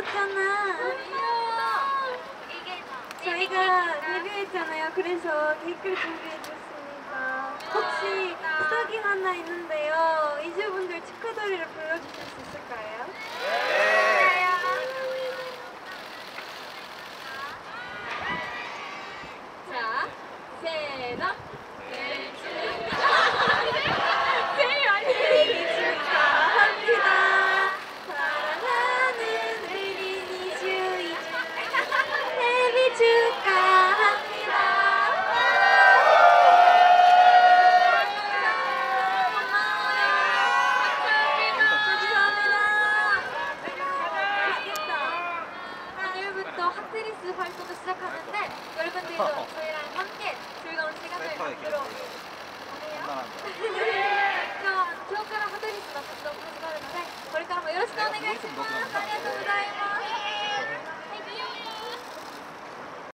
있잖아. 저희가 데뷔했잖아요. 그래서 댓글 준비해줬습니다. 혹시 스토기 하나 있는데요. 이주분들 축하 노래를 불러주실 수 있을까요? 자, 셋업. 생일 축하합니다. 사랑하는 우리 이주 생일 축하합니다. 감사합니다. 오늘부터 핫트리스 활동을 시작하는데 여러분들도 저희랑 함께 즐거운 시간을 만들어 보세요. 今日からハトリスの活動を始まるのでこれからもよろしくお願いします。